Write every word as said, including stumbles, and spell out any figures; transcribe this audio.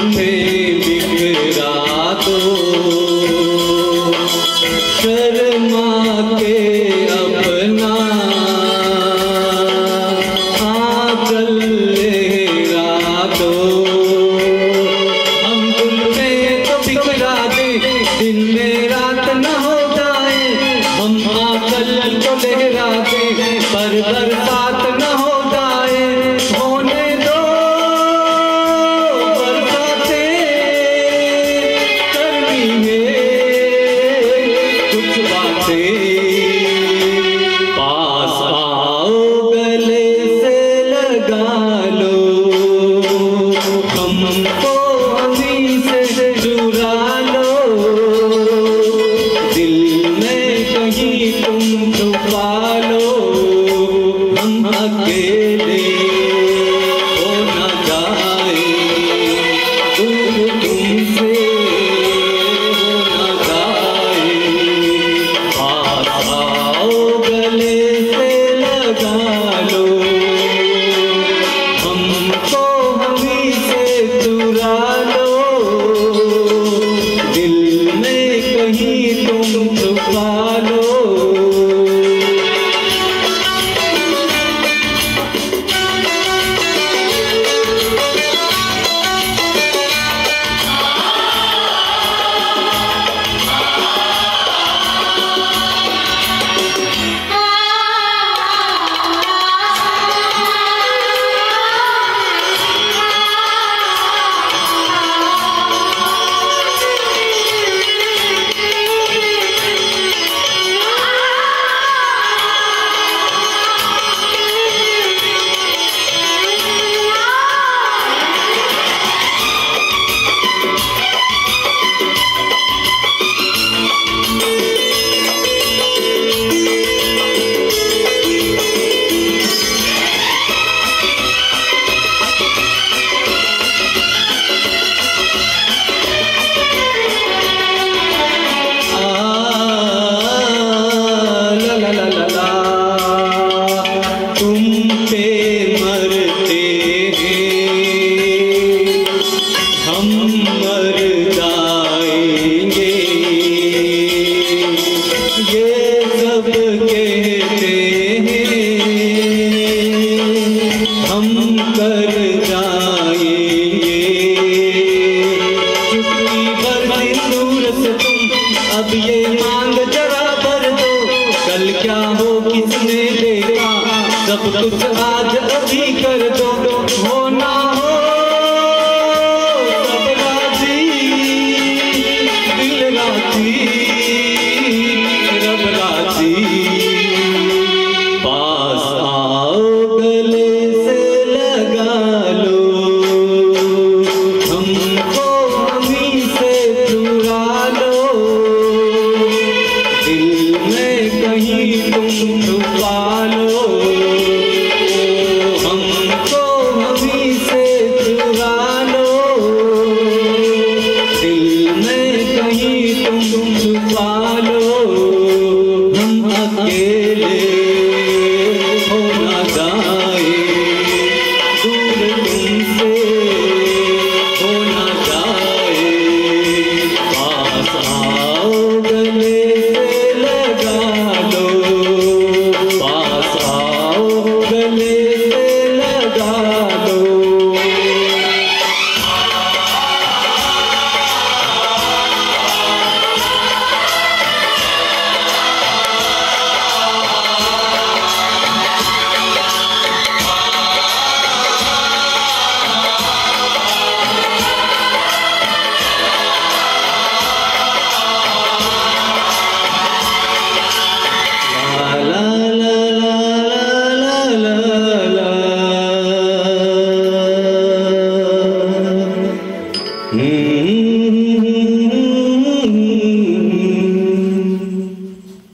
जुल्फे बिखरा दो, शर्मा के अपना आंचल लहरा दो। हम जुल्फे तो बिखरा दे, दिन में रात न हो जाए, हम आंचल को लहरा दे, पर बरसात न हो जाए। होने दो बरसातें, करनी है कुछ बातें। पास आओ गले से लगा लो, हमको हमी से चुरा लो, दिल में कहीं तुम छुपा लो। हम अकेले हो न जाए, दूर तुमसे हो न जाए। पास आओ गले से लगा लो, हमको हमी से चुरा लो, दिल में कहीं तुम छुपा लो। तुम पे मरते हैं, हम मर जाएंगे, ये सब कहते हैं, हम कर जाएंगे। चुटकी भर सिंदूर से तुम अब ये